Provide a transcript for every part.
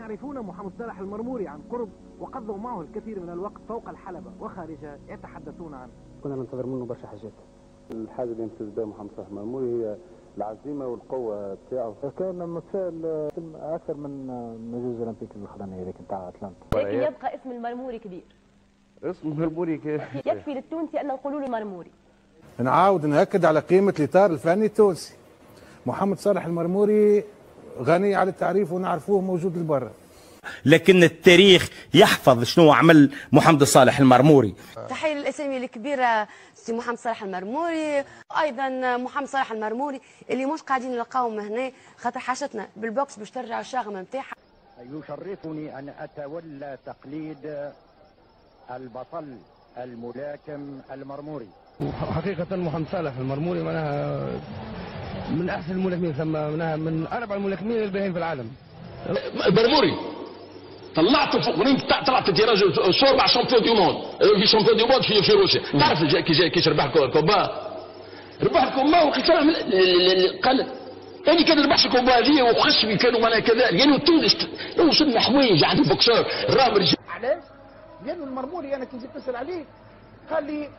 يعرفون محمد صالح المرموري عن قرب وقضوا معه الكثير من الوقت فوق الحلبة وخارجها يتحدثون عنه. كنا ننتظر منه برشا حاجات. الحاجة اللي يمتاز بها محمد صالح المرموري هي العزيمة والقوة بتاعه. كان متفائل أكثر من نجوز الأولمبيك الأخرانية هذيك نتاع أتلانتا. لكن يبقى اسم المرموري كبير. اسم المرموري يكفي للتونسي أن نقولوا له مرموري. نعاود نأكد على قيمة الإطار الفني التونسي. محمد صالح المرموري غني على التعريف ونعرفوه موجود لبرا. لكن التاريخ يحفظ شنو عمل محمد صالح المرموري. تحية للأسامي الكبيرة سي محمد صالح المرموري، أيضا محمد صالح المرموري اللي مش قاعدين نلقاهم هنا خاطر حاجتنا بالبوكس باش ترجع الشاغمة نتاعها. يشرفني أن أتولى تقليد البطل الملاكم المرموري. حقيقة محمد صالح المرموري معناها من أحسن الملاكمين، ثم معناها من أربع الملاكمين الباهين في العالم. المرموري طلعت فوق رينج، طلعت انت راجل صور مع شامبيون دي موند، في شامبيون دي موند في روسيا. تعرف كي ربح الكومبا، ربح الكومبا وقلت قال يعني كان ربحش الكومبا هذه وخصمي كانوا معناها كذلك، يعني تونس وصلنا حوايج عند البوكسور الرامر. علاش؟ لأنه المرموري أنا كي جيت نسأل عليه قال لي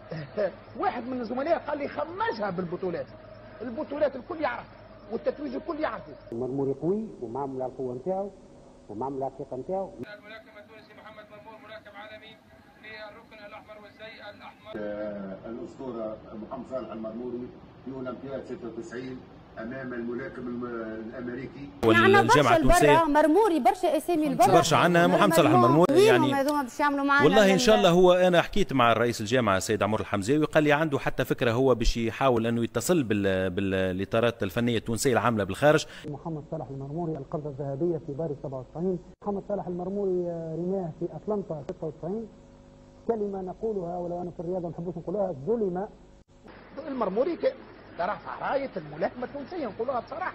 واحد من الزملاء قال لي خمجها بالبطولات، البطولات الكل يعرف والتتويج الكل يعرفه. المرموري قوي ومعمل على القوة نتاعو ومعمل على الثقة نتاعو. الملاكم التونسي محمد مرمور ملاكم عالمي في الركن الأحمر والزي الأحمر. الأسطورة محمد صالح المرموري في أولمبياد 96 امام الملاكم الامريكي. والجامعه التونسيه مرموري برشا اسامي البرا برشا عندنا محمد صالح المرموري يعني باش يعملوا معنا والله ان شاء الله. هو انا حكيت مع رئيس الجامعه السيد عمر الحمزاوي قال لي عنده حتى فكره هو باش يحاول انه يتصل بالاطارات الفنيه التونسيه العامله بالخارج. محمد صالح المرموري القفزه الذهبيه في باريس 97، محمد صالح المرموري رماه في اتلانتا 96. كلمه نقولها ولو انا في الرياضه ما نحبوش نقولها، ظلم. المرموري رفع راية الملاكمة التونسية نقولها بصراحة.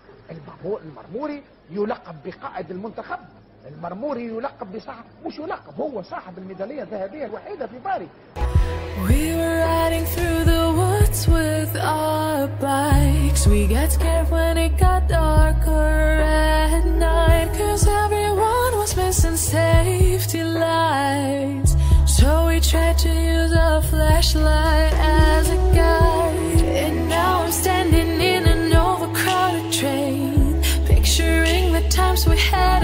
المرموري يلقب بقائد المنتخب، المرموري يلقب بصاحب، مش يلقب، هو صاحب الميدالية الذهبية الوحيدة في باريس. We were riding through the woods with our bikes. We got scared when it got darker at night, 'cause everyone was missing safety lights. So we tried to use a flashlight as a guide. And now I'm standing in an overcrowded train, picturing the times we had